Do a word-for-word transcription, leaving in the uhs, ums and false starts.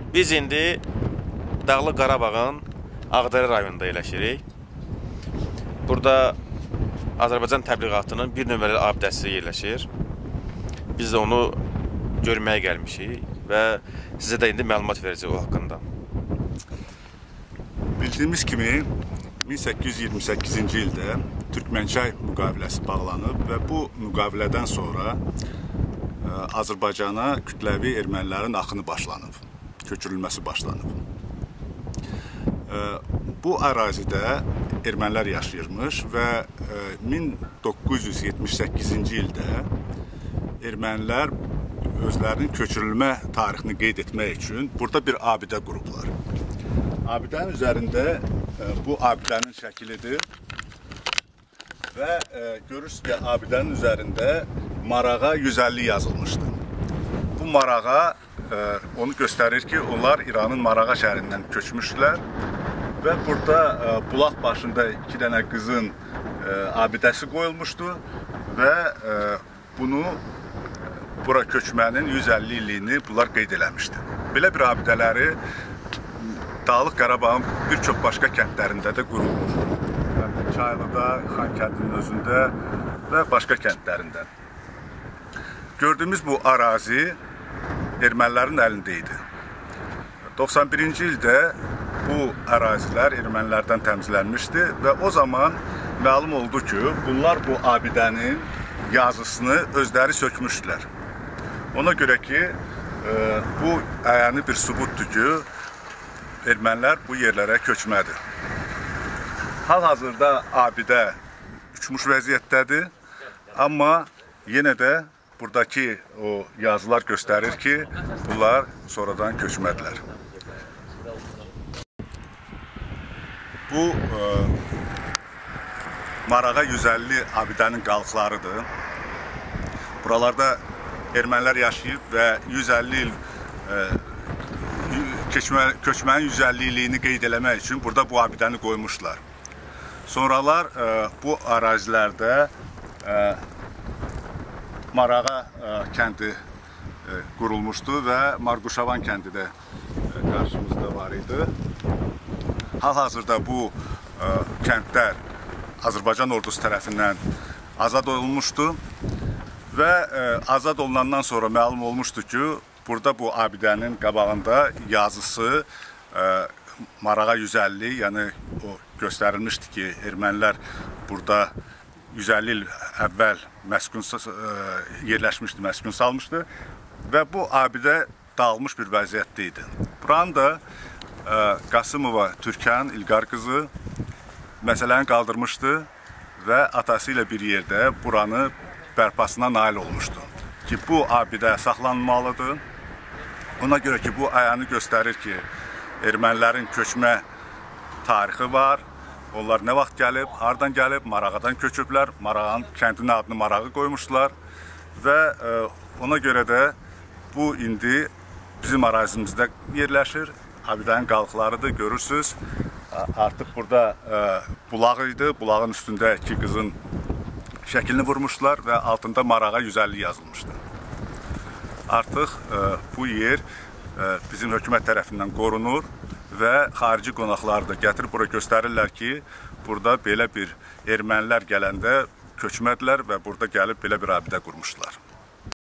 Biz indi Dağlıq Qarabağın Ağdərə rayonunda yerləşirik. Burada Azərbaycan təbliğatının bir nömrəli abidəsi yerləşir. Biz də onu görməyə gəlmişik və sizə də indi məlumat verəcək o haqqında. Bildiyimiz kimi min səkkiz yüz iyirmi səkkizinci ildə Türkmənçay müqaviləsi bağlanıb və bu müqavilədən sonra Azərbaycana kütləvi ermənilərin axını başlanıb, köçürülməsi başlanıb. Bu ərazidə ermənilər yaşayırmış və min doqquz yüz yetmiş səkkizinci ildə ermənilər özlərinin köçürülmə tarixini qeyd etmək üçün burada bir abidə qurublar. Abidənin üzərində bu abidənin şəkilidir və görürsünüz ki, abidənin üzərində Marağa yüz əlli yazılmışdı. Bu Marağa onu göstərir ki, onlar İranın Marağa şəhərindən köçmüşdülər və burada bulaq başında iki dənə qızın abidəsi qoyulmuşdu və bunu bura köçmənin yüz əlli illiyini bunlar qeyd eləmişdi. Belə bir abidələri Dağlıq Qarabağın bir çox başqa kəndlərində də qurulmuşdur. Çaylıda, Xankəndinin özündə və başqa kəndlərində. Gördüyümüz bu arazi ermənilərin əlində idi. doxsan birinci ildə bu ərazilər ermənilərdən təmizlənmişdi və o zaman məlum oldu ki, bunlar bu abidənin yazısını özləri sökmüşdülər. Ona görə ki, bu əyani bir sübutdur ki, ermənilər bu yerlərə köçmədir. Hal-hazırda abidə uçmuş vəziyyətdədir, amma yenə də buradakı o yazılar göstərir ki, bunlar sonradan köçmədilər. Bu e, Marağa yüz əlli abidənin qalıqlarıdır. Buralarda ermənilər yaşayıb və yüz əlli il e, Keçmə, köçmənin yüz əlli illiyini qeyd eləmək üçün burada bu abidəni qoymuşlar. Sonralar e, bu ərazilərdə e, Marağa e, kəndi e, qurulmuşdu və Marquşavan kəndi də e, qarşımızda var idi. Hal-hazırda bu e, kəndlər Azərbaycan ordusu tərəfindən azad olunmuşdu və e, azad olunandan sonra məlum olmuşdu ki, burada bu abidənin qabağında yazısı e, Marağa yüz əlli, yəni o göstərilmişdi ki, ermənilər burada yüz əlli il əvvəl məskun e, yerləşmişdi, məskun salmışdı və bu abidə dağılmış bir vəziyyətdə idi. Buranı da e, Qasımova Türkan İlqar qızı məsələni qaldırmışdı və atası ilə bir yerdə buranı bərpasına nail olmuşdu ki, bu abidə saxlanmalıdır. Ona görə ki, bu əyanı göstərir ki, ermənilərin köçmə tarixi var. Onlar nə vaxt gəlib, hardan gəlib, Marağadan köçüblər. Marağanın kəndinin adını Marağı qoymuşlar və e, ona görə də bu indi bizim ərazimizdə yerləşir. Abidənin qalıqlarıdır, görürsünüz. Artıq burada e, bulaq idi. Bulağın üstündə iki qızın şəklini vurmuşlar və altında Marağa yüz əlli yazılmışdı. Artıq e, bu yer e, bizim hökumət tərəfindən qorunur və xarici qonaqları da gətirib bura göstərirlər ki, burada belə bir ermənilər gələndə köçmədilər və burada gəlib belə bir abidə qurmuşlar.